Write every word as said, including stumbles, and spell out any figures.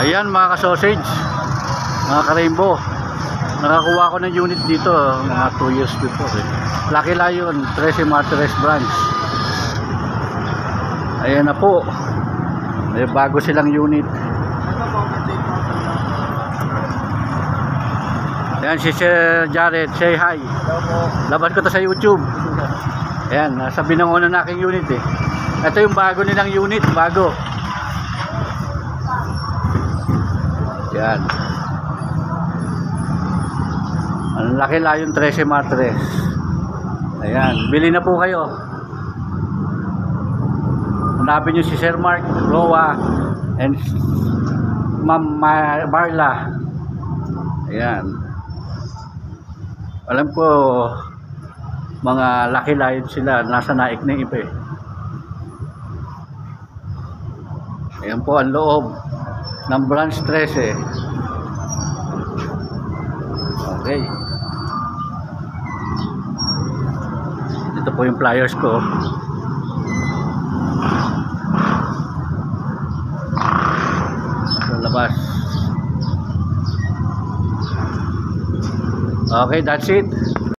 Ayan mga ka-sausage, mga ka-rainbow, nakakuha ko ng unit dito mga two years before eh. Lucky Lion, thirteen Martires branch. Ayan na po, may bago silang unit. Ayan si Sir Jared, say hi. Labas ko to sa YouTube. Ayan, nasa binangonan na aking unit eh. Ito yung bago nilang unit, bago. Yan. Ang Lucky Lion thirteen Martires. Ayan, bili na po kayo. Hanapin nyo si Sir Mark, Roa, and Ma'am Barla. Ayan. Alam ko mga Lucky Lion sila, nasa naik na iba eh. Ayan po ang loob ng branch thirteen. Okay. Ito po yung flyers ko. Sa labas. Okay, that's it.